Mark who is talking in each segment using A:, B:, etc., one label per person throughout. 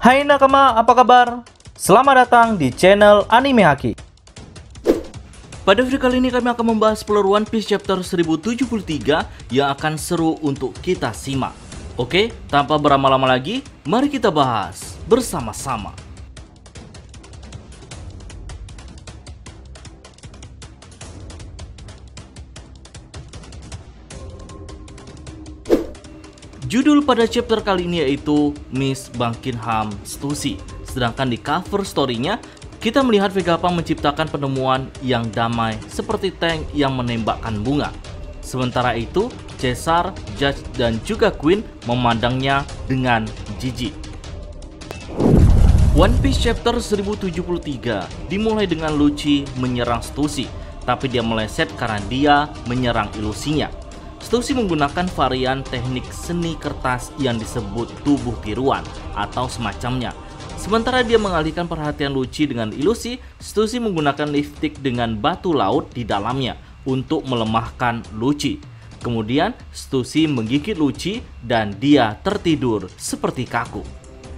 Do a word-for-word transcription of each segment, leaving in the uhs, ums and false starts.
A: Hai nakama, apa kabar? Selamat datang di channel Anime Haki. Pada video kali ini kami akan membahas spoiler One Piece chapter seribu tujuh puluh tiga yang akan seru untuk kita simak. Oke, tanpa berlama-lama lagi, mari kita bahas bersama-sama. Judul pada chapter kali ini yaitu Miss Buckingham Stussy. Sedangkan di cover story-nya, kita melihat Vegapunk menciptakan penemuan yang damai seperti tank yang menembakkan bunga. Sementara itu, Caesar, Judge, dan juga Queen memandangnya dengan jijik. One Piece chapter seribu tujuh puluh tiga dimulai dengan Lucci menyerang Stussy, tapi dia meleset karena dia menyerang ilusinya. Stussy menggunakan varian teknik seni kertas yang disebut tubuh tiruan atau semacamnya. Sementara dia mengalihkan perhatian Lucci dengan ilusi, Stussy menggunakan lipstick dengan batu laut di dalamnya untuk melemahkan Lucci. Kemudian Stussy menggigit Lucci dan dia tertidur seperti kaku.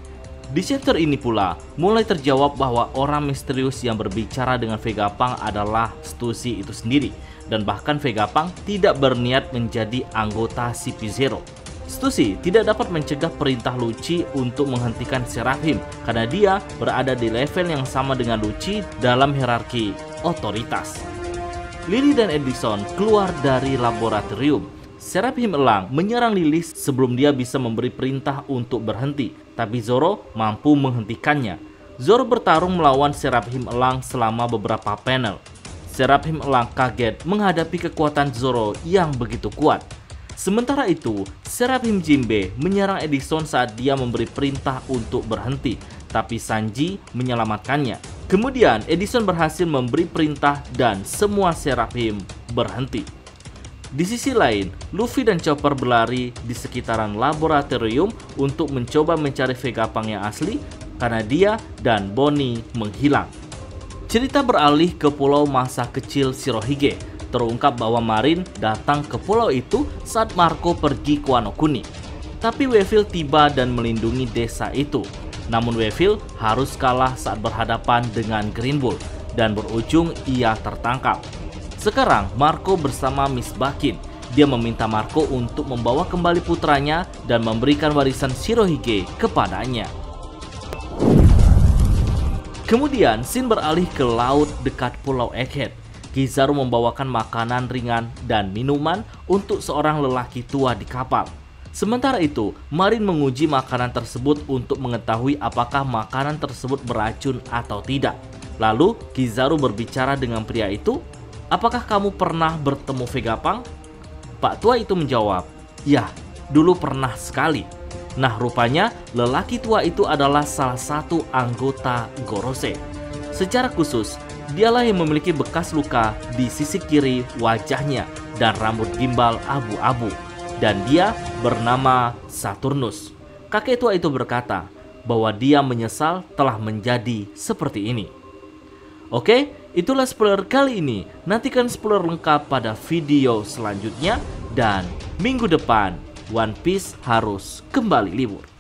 A: Di chapter ini pula mulai terjawab bahwa orang misterius yang berbicara dengan Vegapunk adalah Stussy itu sendiri. Dan bahkan Vegapunk tidak berniat menjadi anggota C P zero. Stussy tidak dapat mencegah perintah Lucci untuk menghentikan Seraphim karena dia berada di level yang sama dengan Lucci dalam hierarki otoritas. Lily dan Edison keluar dari laboratorium. Seraphim elang menyerang Lily sebelum dia bisa memberi perintah untuk berhenti, tapi Zoro mampu menghentikannya. Zoro bertarung melawan Seraphim elang selama beberapa panel. Seraphim elang kaget menghadapi kekuatan Zoro yang begitu kuat. Sementara itu, Seraphim Jinbe menyerang Edison saat dia memberi perintah untuk berhenti, tapi Sanji menyelamatkannya. Kemudian Edison berhasil memberi perintah dan semua Seraphim berhenti. Di sisi lain, Luffy dan Chopper berlari di sekitaran laboratorium untuk mencoba mencari Vegapunk yang asli karena dia dan Bonnie menghilang. Cerita beralih ke pulau masa kecil Shirohige. Terungkap bahwa Marin datang ke pulau itu saat Marco pergi ke Wano Kuni. Tapi Weevil tiba dan melindungi desa itu. Namun Weevil harus kalah saat berhadapan dengan Green Bull dan berujung ia tertangkap. Sekarang Marco bersama Miss Bakin. Dia meminta Marco untuk membawa kembali putranya dan memberikan warisan Shirohige kepadanya. Kemudian scene beralih ke laut dekat Pulau Egghead. Kizaru membawakan makanan ringan dan minuman untuk seorang lelaki tua di kapal. Sementara itu, Marin menguji makanan tersebut untuk mengetahui apakah makanan tersebut beracun atau tidak. Lalu Kizaru berbicara dengan pria itu, "Apakah kamu pernah bertemu Vegapunk?" Pak tua itu menjawab, "Ya, dulu pernah sekali." Nah, rupanya lelaki tua itu adalah salah satu anggota Gorosei. Secara khusus, dialah yang memiliki bekas luka di sisi kiri wajahnya dan rambut gimbal abu-abu. Dan dia bernama Saturnus. Kakek tua itu berkata bahwa dia menyesal telah menjadi seperti ini. Oke, itulah spoiler kali ini. Nantikan spoiler lengkap pada video selanjutnya. Dan minggu depan One Piece harus kembali libur.